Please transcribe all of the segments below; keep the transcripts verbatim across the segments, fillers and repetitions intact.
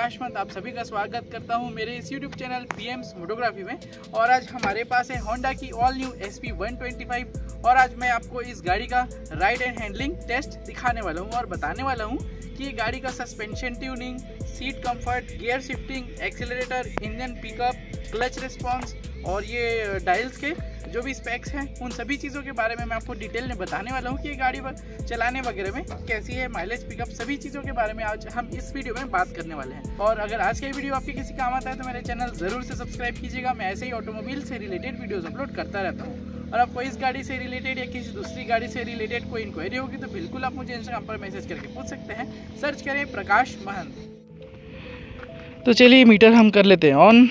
प्रकाश मत आप सभी का स्वागत करता हूं मेरे इस यूट्यूब चैनल पीएम्स फोटोग्राफी में। और आज हमारे पास है होंडा की all new S P one twenty five और आज मैं आपको इस गाड़ी का राइड एंड हैंडलिंग टेस्ट दिखाने वाला हूं और बताने वाला हूं कि ये गाड़ी का suspension tuning, seat comfort, gear shifting, accelerator, engine pickup, clutch response और ये डायल्स के जो भी स्पेक्स हैं उन सभी चीज़ों के बारे में मैं आपको डिटेल में बताने वाला हूँ कि ये गाड़ी चलाने वगैरह में कैसी है, माइलेज, पिकअप, सभी चीज़ों के बारे में आज हम इस वीडियो में बात करने वाले हैं। और अगर आज का वीडियो आपके किसी काम आता है तो मेरे चैनल ज़रूर से सब्सक्राइब कीजिएगा। मैं ऐसे ही ऑटोमोबाइल से रिलेटेड वीडियोज़ अपलोड करता रहता हूँ। और आपको इस गाड़ी से रिलेटेड या किसी दूसरी गाड़ी से रिलेटेड कोई इंक्वायरी होगी तो बिल्कुल आप मुझे इंस्टाग्राम पर मैसेज करके पूछ सकते हैं। सर्च करें प्रकाश महंत। तो चलिए मीटर हम कर लेते हैं ऑन।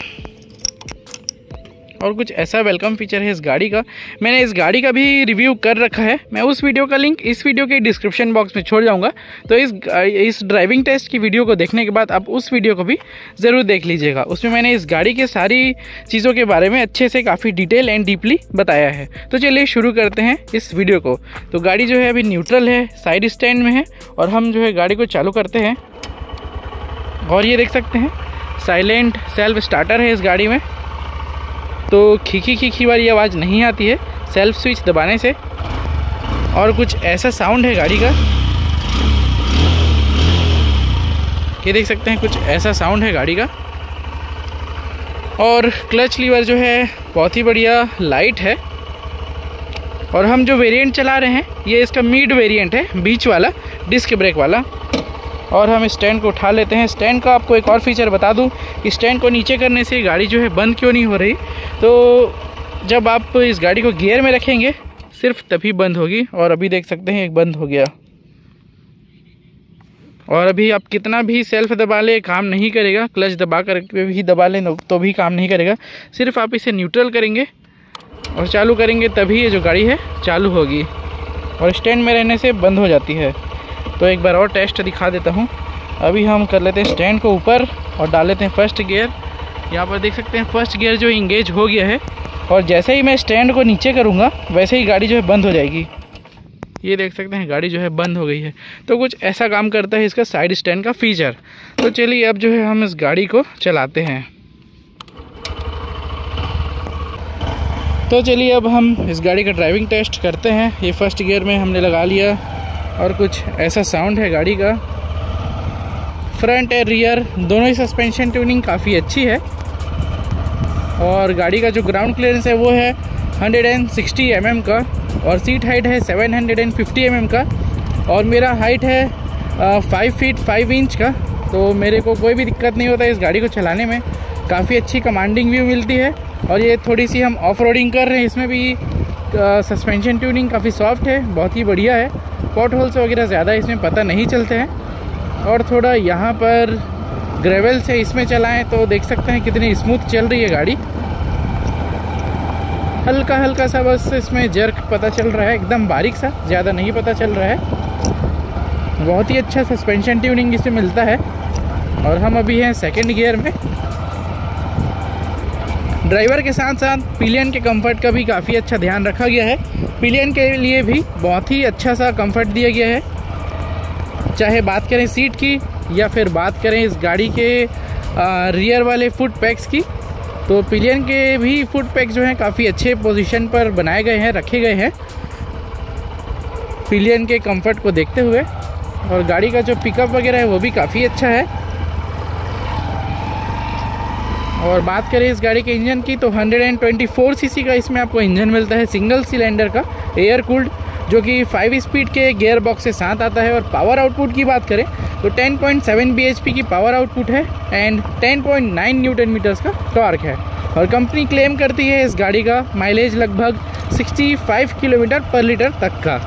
और कुछ ऐसा वेलकम फीचर है इस गाड़ी का, मैंने इस गाड़ी का भी रिव्यू कर रखा है। मैं उस वीडियो का लिंक इस वीडियो के डिस्क्रिप्शन बॉक्स में छोड़ जाऊंगा, तो इस इस ड्राइविंग टेस्ट की वीडियो को देखने के बाद आप उस वीडियो को भी ज़रूर देख लीजिएगा। उसमें मैंने इस गाड़ी के सारी चीज़ों के बारे में अच्छे से काफ़ी डिटेल एंड डीपली बताया है। तो चलिए शुरू करते हैं इस वीडियो को। तो गाड़ी जो है अभी न्यूट्रल है, साइड स्टैंड में है और हम जो है गाड़ी को चालू करते हैं। और ये देख सकते हैं साइलेंट सेल्फ स्टार्टर है इस गाड़ी में, तो खीखी खीखी वाली आवाज़ नहीं आती है सेल्फ स्विच दबाने से। और कुछ ऐसा साउंड है गाड़ी का, ये देख सकते हैं कुछ ऐसा साउंड है गाड़ी का। और क्लच लीवर जो है बहुत ही बढ़िया लाइट है। और हम जो वेरिएंट चला रहे हैं ये इसका मिड वेरिएंट है, बीच वाला डिस्क ब्रेक वाला। और हम स्टैंड को उठा लेते हैं। स्टैंड का आपको एक और फीचर बता दूं कि स्टैंड को नीचे करने से गाड़ी जो है बंद क्यों नहीं हो रही। तो जब आप इस गाड़ी को गियर में रखेंगे सिर्फ तभी बंद होगी। और अभी देख सकते हैं एक बंद हो गया। और अभी आप कितना भी सेल्फ दबा ले काम नहीं करेगा, क्लच दबा कर भी दबा लें तो भी काम नहीं करेगा। सिर्फ आप इसे न्यूट्रल करेंगे और चालू करेंगे तभी ये जो गाड़ी है चालू होगी। और स्टैंड में रहने से बंद हो जाती है। तो एक बार और टेस्ट दिखा देता हूँ। अभी हम कर लेते हैं स्टैंड को ऊपर और डाल लेते हैं फर्स्ट गियर। यहाँ पर देख सकते हैं फर्स्ट गियर जो इंगेज हो गया है। और जैसे ही मैं स्टैंड को नीचे करूँगा वैसे ही गाड़ी जो है बंद हो जाएगी। ये देख सकते हैं गाड़ी जो है बंद हो गई है। तो कुछ ऐसा काम करता है इसका साइड स्टैंड का फीचर। तो चलिए अब जो है हम इस गाड़ी को चलाते हैं। तो चलिए अब हम इस गाड़ी का ड्राइविंग टेस्ट करते हैं। ये फर्स्ट गियर में हमने लगा लिया और कुछ ऐसा साउंड है गाड़ी का। फ्रंट और रियर दोनों ही सस्पेंशन ट्यूनिंग काफ़ी अच्छी है। और गाड़ी का जो ग्राउंड क्लियरेंस है वो है वन सिक्सटी एम एम का और सीट हाइट है सेवन फिफ्टी एम एम का। और मेरा हाइट है फाइव फीट फाइव इंच का। तो मेरे को कोई भी दिक्कत नहीं होता इस गाड़ी को चलाने में। काफ़ी अच्छी कमांडिंग व्यू मिलती है। और ये थोड़ी सी हम ऑफ रोडिंग कर रहे हैं, इसमें भी सस्पेंशन ट्यूनिंग काफ़ी सॉफ्ट है, बहुत ही बढ़िया है। पॉट होल्स वगैरह ज़्यादा इसमें पता नहीं चलते हैं। और थोड़ा यहाँ पर ग्रेवल से इसमें चलाएं तो देख सकते हैं कितनी स्मूथ चल रही है गाड़ी। हल्का हल्का सा बस इसमें जर्क पता चल रहा है, एकदम बारीक सा, ज़्यादा नहीं पता चल रहा है। बहुत ही अच्छा सस्पेंशन ट्यूनिंग इसमें मिलता है। और हम अभी हैं सेकेंड गियर में। ड्राइवर के साथ साथ पिलियन के कंफर्ट का भी काफ़ी अच्छा ध्यान रखा गया है। पिलियन के लिए भी बहुत ही अच्छा सा कंफर्ट दिया गया है। चाहे बात करें सीट की या फिर बात करें इस गाड़ी के आ, रियर वाले फुट पैक्स की, तो पिलियन के भी फुट पैक्स जो हैं काफ़ी अच्छे पोजीशन पर बनाए गए हैं, रखे गए हैं पिलियन के कंफर्ट को देखते हुए। और गाड़ी का जो पिकअप वगैरह है वो भी काफ़ी अच्छा है। और बात करें इस गाड़ी के इंजन की तो वन ट्वेंटी फोर सीसी का इसमें आपको इंजन मिलता है, सिंगल सिलेंडर का एयर कूल्ड, जो कि फाइव स्पीड के गियर बॉक्स के साथ आता है। और पावर आउटपुट की बात करें तो ten point seven B H P की पावर आउटपुट है and ten point nine newton metres का टॉर्क है। और कंपनी क्लेम करती है इस गाड़ी का माइलेज लगभग sixty five kilometre per litre तक का।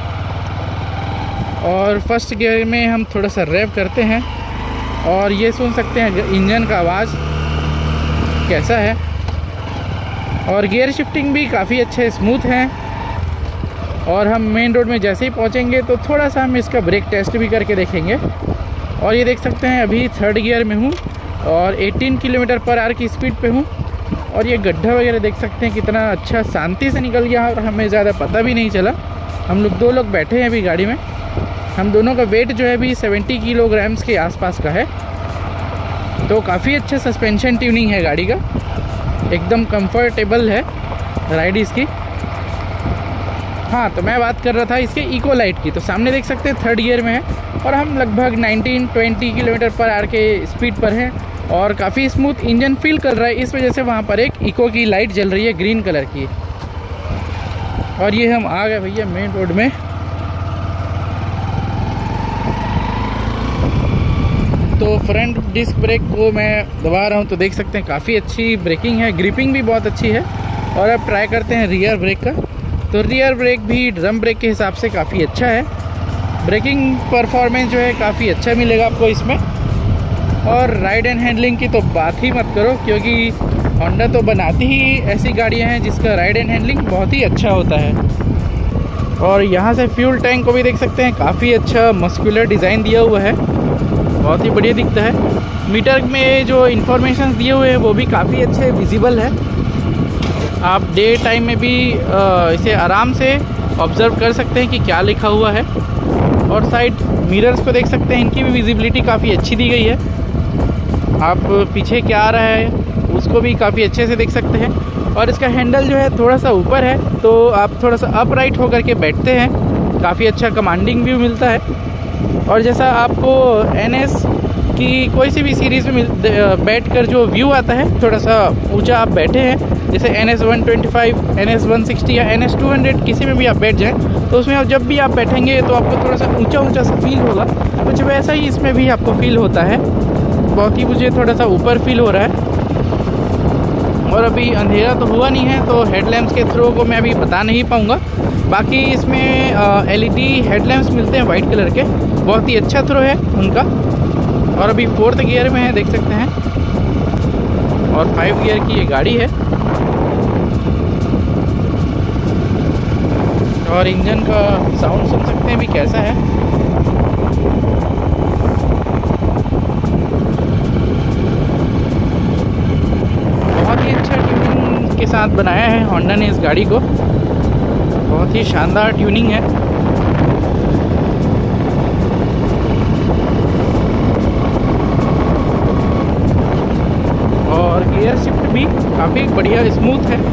और फर्स्ट गियर में हम थोड़ा सा रेव करते हैं और ये सुन सकते हैं इंजन का आवाज़ कैसा है। और गियर शिफ्टिंग भी काफ़ी अच्छे स्मूथ हैं। और हम मेन रोड में जैसे ही पहुंचेंगे तो थोड़ा सा हम इसका ब्रेक टेस्ट भी करके देखेंगे। और ये देख सकते हैं अभी थर्ड गियर में हूँ और एटीन किलोमीटर पर आवर की स्पीड पे हूँ। और ये गड्ढा वगैरह देख सकते हैं कितना अच्छा शांति से निकल गया और हमें ज़्यादा पता भी नहीं चला। हम लोग दो लोग बैठे हैं अभी गाड़ी में। हम दोनों का वेट जो है अभी सेवेंटी किलोग्राम्स के आसपास का है। तो काफ़ी अच्छा सस्पेंशन ट्यूनिंग है गाड़ी का, एकदम कंफर्टेबल है राइड इसकी। हाँ, तो मैं बात कर रहा था इसके इको लाइट की। तो सामने देख सकते हैं थर्ड गियर में है और हम लगभग nineteen twenty kilometre per hour के स्पीड पर हैं और काफ़ी स्मूथ इंजन फील कर रहा है। इस वजह से वहाँ पर एक इको की लाइट जल रही है ग्रीन कलर की। और ये हम आ गए भैया मेन रोड में। तो फ्रंट डिस्क ब्रेक को मैं दबा रहा हूँ तो देख सकते हैं काफ़ी अच्छी ब्रेकिंग है, ग्रिपिंग भी बहुत अच्छी है। और अब ट्राई करते हैं रियर ब्रेक का। तो रियर ब्रेक भी ड्रम ब्रेक के हिसाब से काफ़ी अच्छा है, ब्रेकिंग परफॉर्मेंस जो है काफ़ी अच्छा मिलेगा आपको इसमें। और राइड एंड हैंडलिंग की तो बात ही मत करो, क्योंकि होंडा तो बनाती ही ऐसी गाड़ियाँ हैं जिसका राइड एंड हैंडलिंग बहुत ही अच्छा होता है। और यहाँ से फ्यूल टैंक को भी देख सकते हैं, काफ़ी अच्छा मस्कुलर डिज़ाइन दिया हुआ है, बहुत ही बढ़िया दिखता है। मीटर में जो इन्फॉर्मेशन दिए हुए हैं वो भी काफ़ी अच्छे विजिबल है। आप डे टाइम में भी इसे आराम से ऑब्ज़र्व कर सकते हैं कि क्या लिखा हुआ है। और साइड मिरर्स को देख सकते हैं, इनकी भी विजिबिलिटी काफ़ी अच्छी दी गई है। आप पीछे क्या आ रहा है उसको भी काफ़ी अच्छे से देख सकते हैं। और इसका हैंडल जो है थोड़ा सा ऊपर है, तो आप थोड़ा सा अपराइट होकर के बैठते हैं, काफ़ी अच्छा कमांडिंग व्यू मिलता है। और जैसा आपको एन एस की कोई सी भी सीरीज़ में बैठ कर जो व्यू आता है, थोड़ा सा ऊंचा आप बैठे हैं, जैसे N S one twenty five, N S one sixty या एन एस टू हंड्रेड, किसी में भी आप बैठ जाएं तो उसमें आप जब भी आप बैठेंगे तो आपको थोड़ा सा ऊंचा ऊंचा सा फील होगा। कुछ वैसा ही इसमें भी आपको फील होता है, बहुत ही मुझे थोड़ा सा ऊपर फील हो रहा है। और अभी अंधेरा तो हुआ नहीं है तो हेडलैम्प्स के थ्रो को मैं अभी बता नहीं पाऊँगा। बाकी इसमें एल ई डी हेडलैम्प्स मिलते हैं वाइट कलर के, बहुत ही अच्छा थ्रो है उनका। और अभी फोर्थ गियर में है, देख सकते हैं। और फाइव गियर की ये गाड़ी है। और इंजन का साउंड सुन सकते हैं भी कैसा है। बहुत ही अच्छा ट्यूनिंग के साथ बनाया है होंडा ने इस गाड़ी को, बहुत ही शानदार ट्यूनिंग है। और गियर शिफ्ट भी काफ़ी बढ़िया स्मूथ है।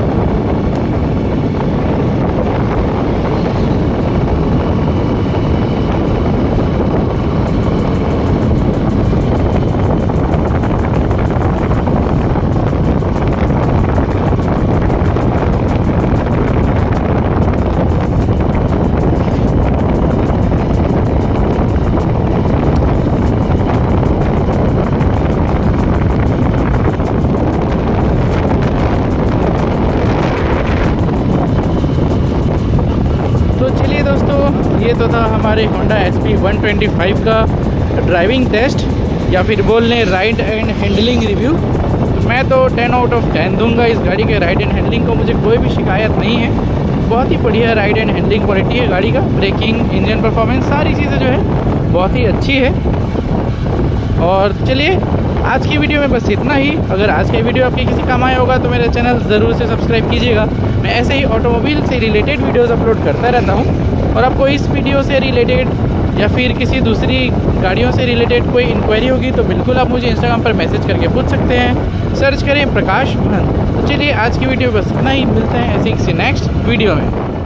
ये तो था हमारे Honda S P one twenty five का ड्राइविंग टेस्ट, या फिर बोल लें राइड एंड हैंडलिंग रिव्यू। तो मैं तो टेन आउट ऑफ टेन दूंगा इस गाड़ी के राइड एंड हैंडलिंग को, मुझे कोई भी शिकायत नहीं है। बहुत ही बढ़िया राइड एंड हैंडलिंग क्वालिटी है गाड़ी का, ब्रेकिंग, इंजन परफॉर्मेंस, सारी चीज़ें जो है बहुत ही अच्छी है। और चलिए आज की वीडियो में बस इतना ही। अगर आज का वीडियो आपके किसी काम आया होगा तो मेरा चैनल ज़रूर से सब्सक्राइब कीजिएगा। मैं ऐसे ही ऑटोमोबाइल से रिलेटेड वीडियोस अपलोड करता रहता हूँ। और आपको इस वीडियो से रिलेटेड या फिर किसी दूसरी गाड़ियों से रिलेटेड कोई इंक्वायरी होगी तो बिल्कुल आप मुझे इंस्टाग्राम पर मैसेज करके पूछ सकते हैं। सर्च करें प्रकाश महंत। तो चलिए आज की वीडियो बस इतना ही, मिलते हैं ऐसी किसी नेक्स्ट वीडियो में।